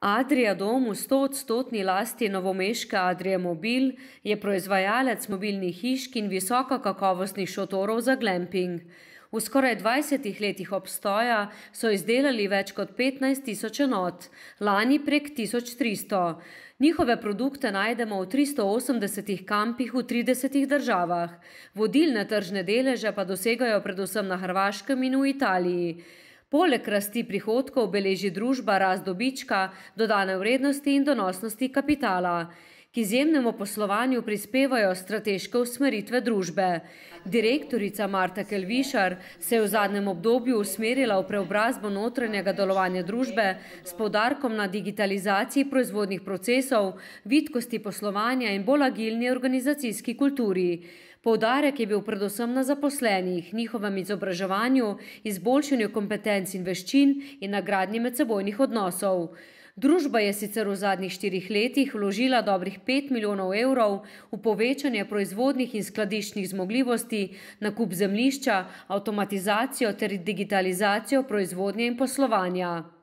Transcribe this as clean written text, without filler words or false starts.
Adria Dom v 100-odstotni lasti novomeške Adrie Mobil je proizvajalec mobilnih hišk in visokokakovostnih šotorov za glamping. V skoraj 20 letih obstoja so izdelali več kot 15.000 enot, lani prek 1300. Njihove produkte najdemo v 380 kampih v 30 državah. Vodilne tržne deleže pa dosegajo predvsem na Hrvaškem in v Italiji. Poleg rasti prihodkov beleži družba rast dobička, dodane vrednosti in donosnosti kapitala. K izjemnemu poslovanju prispevajo strateške usmeritve družbe. Direktorica Marta Kelvišar se je v zadnjem obdobju usmerila v preobrazbo notranjega delovanja družbe s poudarkom na digitalizaciji proizvodnih procesov, vitkosti poslovanja in bolj agilni organizacijski kulturi. Poudarek je bil predvsem na zaposlenih, njihovem izobraževanju, izboljšanju kompetenc in veščin in na gradnji medsebojnih odnosov. Družba je sicer v zadnjih 4 letih vložila dobrih 5 milijonov evrov v povečanje proizvodnih in skladiščnih zmogljivosti, nakup zemljišča, avtomatizacijo ter digitalizacijo proizvodnje in poslovanja.